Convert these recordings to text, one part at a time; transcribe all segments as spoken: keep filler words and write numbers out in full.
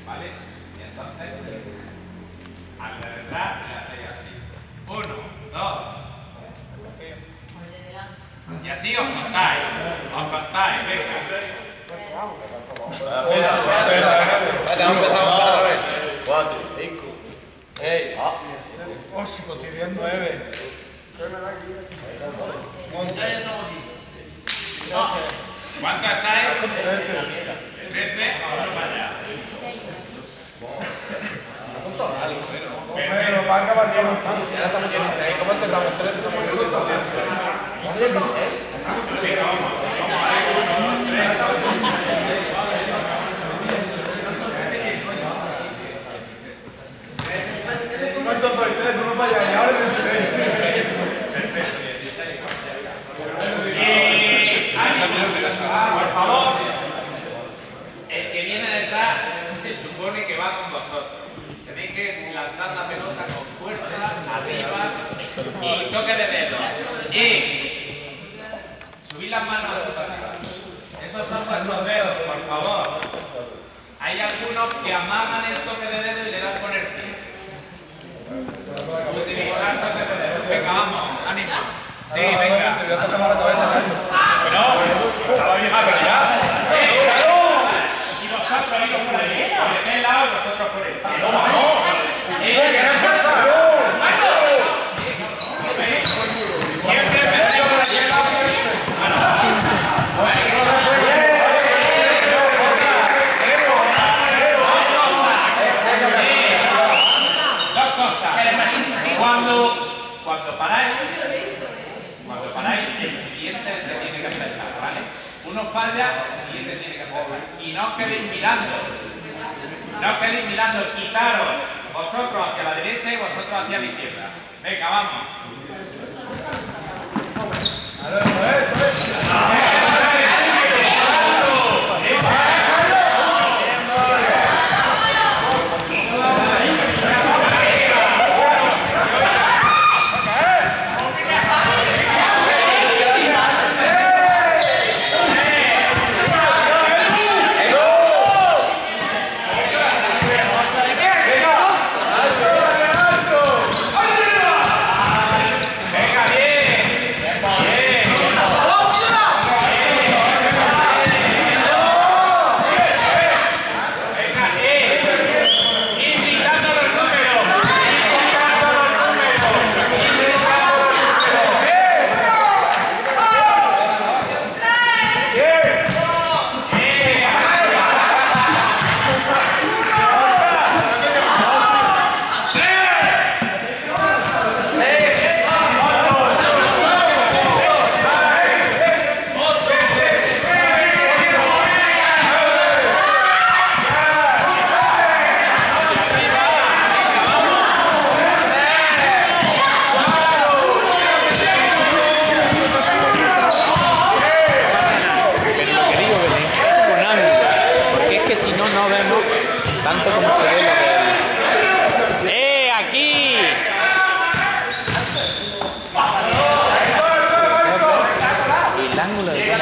¿vale? Y entonces, al de detrás le hacéis así. Uno, dos. Y así os contáis, os contáis, venga. Cuatro, cinco, seis, ocho, cotidiano nueve. once. ¿Cuánto estáis? trece. Ahora para allá. Pero para acabar ya no estamos. Ya estamos en dieciséis. ¿Cómo intentamos trece? Estamos en dieciséis. Venga, vamos. ¿Cuántos doy? tres, uno para allá. Y ahora dieciséis. Perfecto, dieciséis. Y ánimo, por favor. El que viene detrás se supone que va con vosotros. Tenéis que lanzar la pelota con fuerza, arriba y toque de dedos. Y subid las manos hacia arriba. Esos son vuestros dedos, por favor. Hay algunos que amagan el toque de dedo y le dan con el pie. Utilizar toque de dedo. Venga, vamos, ánimo. Sí, venga. Bueno, estaba bien, pero ya. Y vosotros iros por ahí. Por este lado y vosotros por este. Siempre empecéis por aquí. Dos cosas. Cuando, cuando paráis, cuando paráis, el siguiente le tiene que empezar, ¿vale? Uno falla, el siguiente tiene que empezar. Y no os quedéis mirando. No os quedéis mirando, quitaros vosotros hacia la derecha y vosotros hacia la izquierda. Venga, vamos. Tanto como se ve lo que... ¡Eh, aquí! El ángulo de...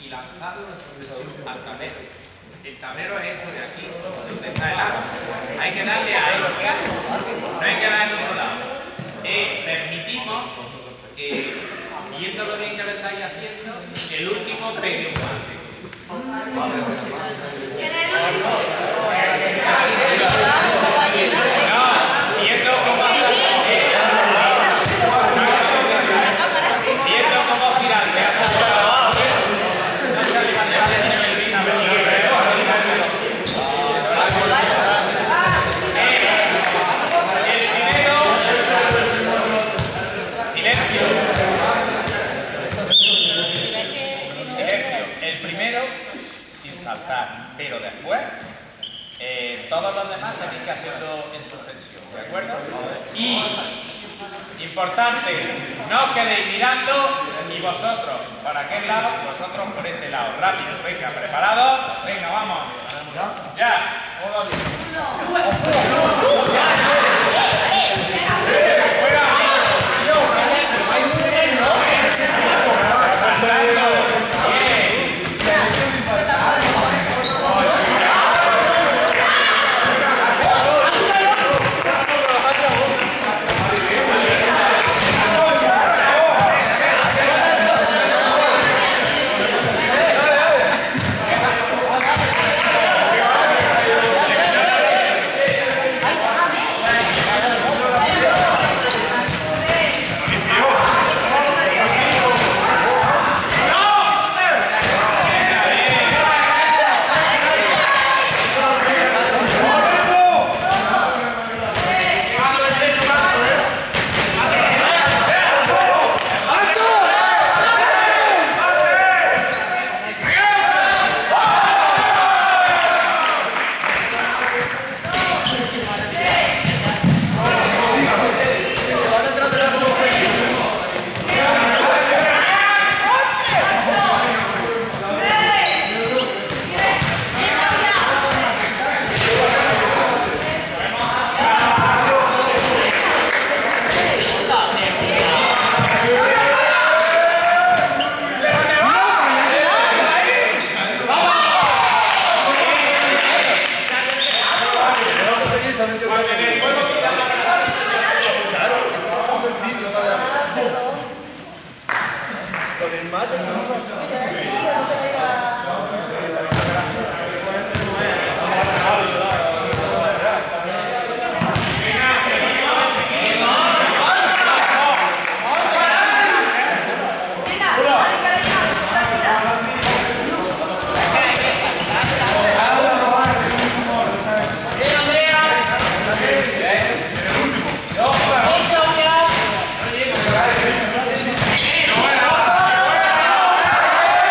y lanzarlo al tablero. El tablero es esto de aquí, donde está el arco. Hay que darle a él, no hay que darle al otro lado. Eh, permitimos que, viendo lo bien que lo estáis haciendo, el último pegue un guante. ¿Quién es el último? No, viendo cómo viendo cómo girar, te has sacado. No se ha levantado el nivel a ver. El primero, silencio. Silencio. El primero, sin saltar, pero después, eh, todos los demás tenéis que hacerlo en suspensión, ¿de acuerdo? Y, importante, no os quedéis mirando y vosotros para aquel lado y vosotros por este lado. Rápido, venga, preparados, venga, vamos. Ya. ¡Vamos!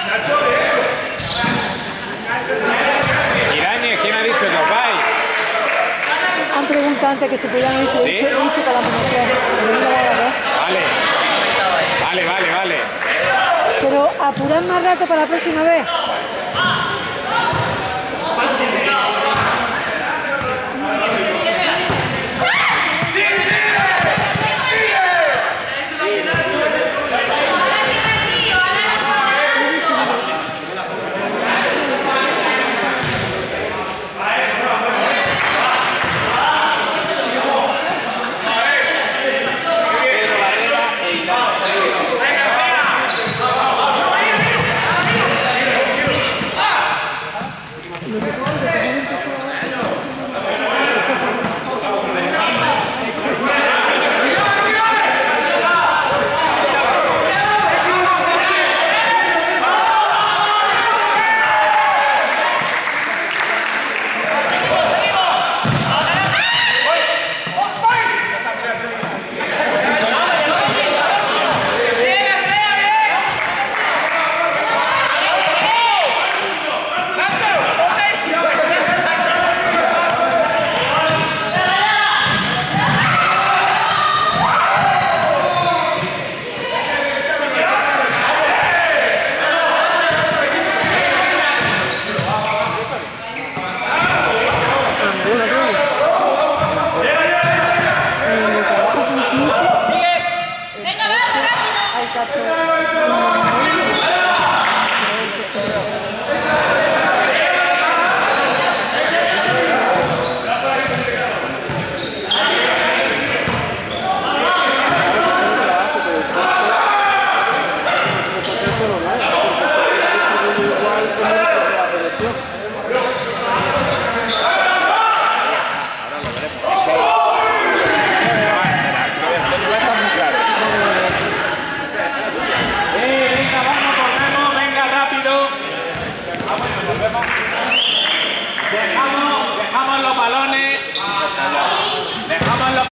Irañez, ¿quién ha dicho que os vais? Han preguntado antes que si podían irse. ¿Sí? He dicho, he dicho para la mujer. Vale. Vale, vale, vale. Pero apurad más rato para la próxima vez. Venga, vamos, rápido.